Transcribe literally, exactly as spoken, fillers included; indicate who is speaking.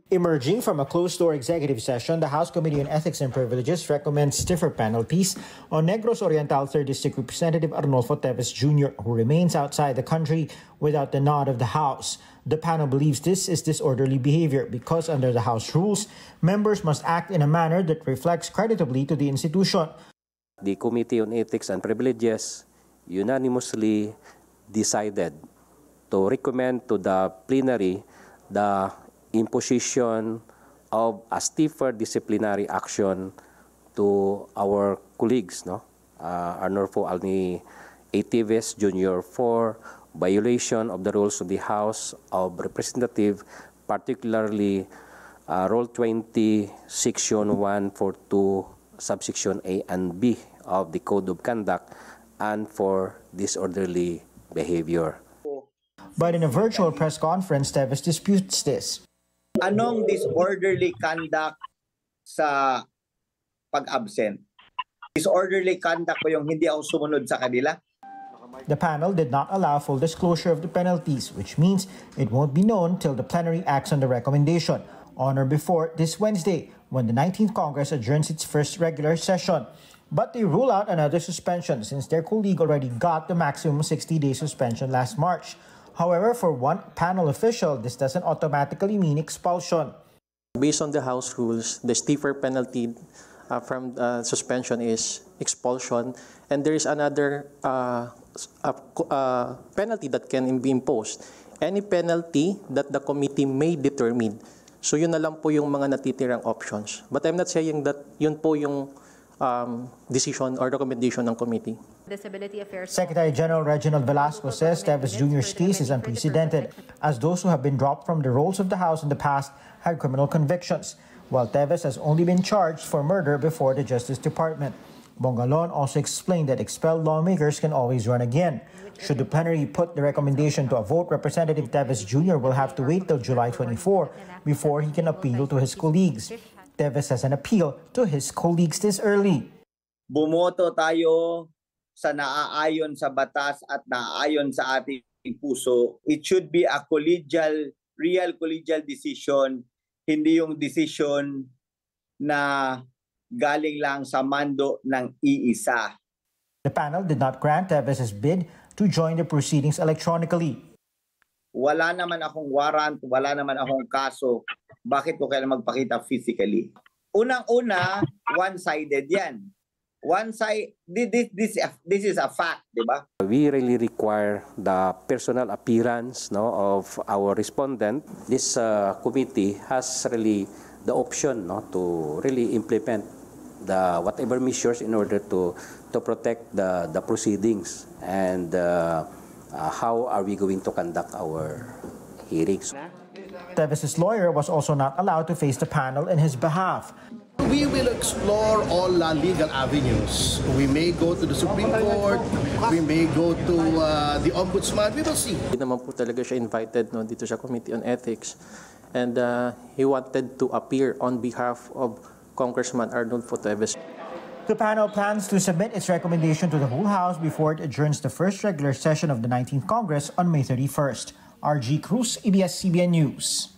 Speaker 1: Emerging from a closed-door executive session, the House Committee on Ethics and Privileges recommends stiffer penalties on Negros Oriental third District Representative Arnolfo Teves Junior, who remains outside the country without the nod of the House. The panel believes this is disorderly behavior because under the House rules, members must act in a manner that reflects creditably to the institution.
Speaker 2: The Committee on Ethics and Privileges unanimously decided to recommend to the plenary the imposition of a stiffer disciplinary action to our colleagues, no, uh, Arnolfo Alni A. Teves Junior for violation of the rules of the House of Representatives, particularly uh, Rule twenty, Section one forty-two, Subsection A and B of the Code of Conduct, and for disorderly behavior.
Speaker 1: But in a virtual press conference, Teves disputes this.
Speaker 3: Anong disorderly conduct sa pag-absent? Disorderly conduct ko yung hindi ako sumunod sa kanila?
Speaker 1: The panel did not allow full disclosure of the penalties, which means it won't be known till the plenary acts on the recommendation on or before this Wednesday, when the nineteenth Congress adjourns its first regular session. But they rule out another suspension since their colleague already got the maximum sixty-day suspension last March. However, for one panel official, this doesn't automatically mean expulsion.
Speaker 4: Based on the House rules, the stiffer penalty uh, from uh, suspension is expulsion, and there is another uh, uh, uh, penalty that can be imposed. Any penalty that the committee may determine. So yun na lang po yung mga natitirang options. But I'm not saying that yun po yung um, decision or recommendation ng committee.
Speaker 1: Secretary General Reginald Velasco says Teves Junior's case is unprecedented, as those who have been dropped from the rolls of the House in the past had criminal convictions, while Teves has only been charged for murder before the Justice Department. Bongalon also explained that expelled lawmakers can always run again. Should the plenary put the recommendation to a vote, Representative Teves Junior will have to wait till July twenty-fourth before he can appeal to his colleagues. Teves has an appeal to his colleagues this early.
Speaker 3: Bumoto tayo sa naaayon sa batas at naaayon sa ating puso. It should be a collegial, real collegial decision, hindi yung decision na galing lang sa mando ng iisa.
Speaker 1: The panel did not grant Teves' bid to join the proceedings electronically.
Speaker 3: Wala naman akong warrant, wala naman akong kaso. Bakit ko kailangan magpakita physically? Unang-una, one-sided yan. One side, this, this, this is a fact, di ba?
Speaker 2: We really require the personal appearance, no, of our respondent. This uh, committee has really the option, no, to really implement the whatever measures in order to to protect the the proceedings and uh, uh, how are we going to conduct our hearings.
Speaker 1: Teves' lawyer was also not allowed to face the panel in his behalf.
Speaker 5: We will explore all uh, legal avenues. We may go to the Supreme Court, we may go to uh, the Ombudsman, we will see.
Speaker 4: Hindi naman po talaga siya invited, no, dito sa Committee on Ethics, and uh, he wanted to appear on behalf of Congressman Arnolfo Teves.
Speaker 1: The panel plans to submit its recommendation to the whole House before it adjourns the first regular session of the nineteenth Congress on May thirty-first. R G Cruz, A B S C B N News.